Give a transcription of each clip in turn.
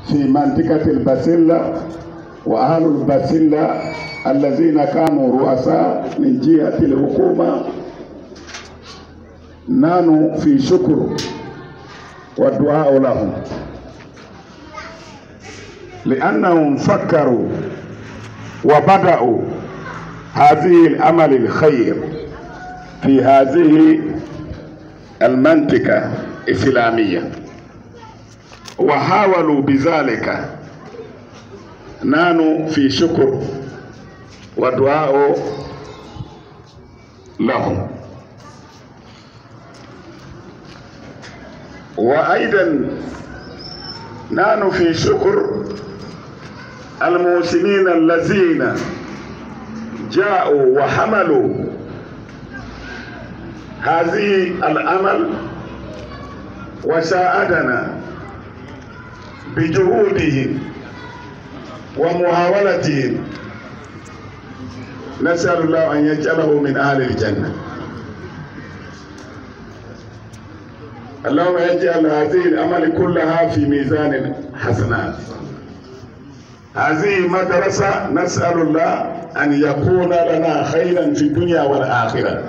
في منطقة البسلة، وأهل البسلة الذين كانوا رؤساء من جهة الحكومة، نحن في شكر والدعاء لهم، لأنهم فكروا وبدأوا هذه العمل الخير في هذه المنطقة الإسلامية، وحاولوا بذلك. نحن في شكر ودعاء لهم. وأيضا نحن في شكر المحسنين الذين جاءوا وحملوا هذه العمل وساعدنا بجهودهم ومحاولتهم. نسأل الله أن يجعله من أهل الجنة. اللهم يجعل هذه الأعمال كلها في ميزان الحسنات. هذه مدرسة نسأل الله أن يكون لنا خيرا في الدنيا والآخرة.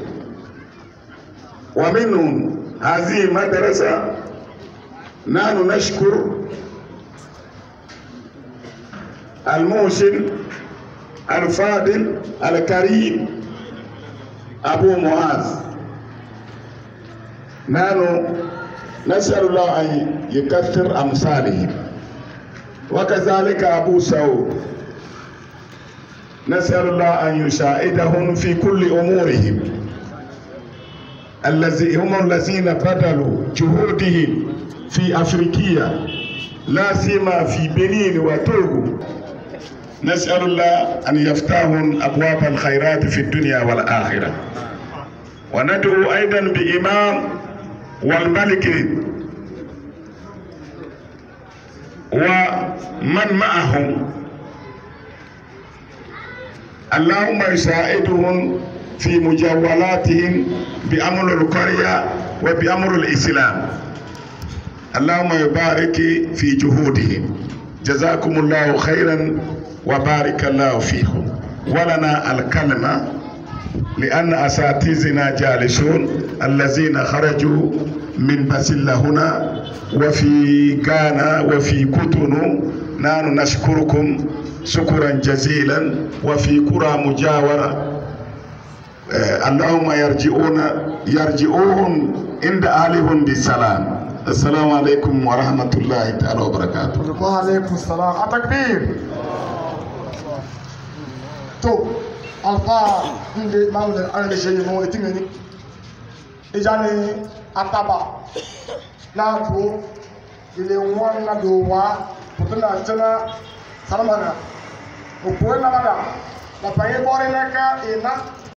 ومنهم هذه المدرسة نحن نشكر المحسن الفاضل الكريم أبو معاذ. نحن نسأل الله أن يكثر أمثاله، وكذلك أبو سعود نسأل الله أن يساعدهم في كل أمورهم، هم الذين بذلوا جهودهم في أفريقيا، لا سيما في بنين وتوغو. نسأل الله أن يفتحهم أبواب الخيرات في الدنيا والآخرة. وندعو أيضا بإمام والملك ومن معهم، اللهم يساعدهم في مجولاتهم بأمر القرية وبأمر الإسلام. اللهم يبارك في جهودهم. جزاكم الله خيرا وبارك الله فيكم. ولنا الكلمة لأن أساتذتنا جالسون الذين خرجوا من بسلة هنا وفي غانا وفي كوتونو. نحن نشكركم شكرا جزيلا. وفي قرى مجاورة اللهم يرجعوهم عند أهلهم بالسلام. السلام عليكم ورحمة الله تعالى وبركاته. وعليكم السلام. التكبير. تو alfa ndi mawle ande shey mo etingeni ijani ataba na do ile won na do wa potna tana salamana o ko na bada la paye bore na ka ina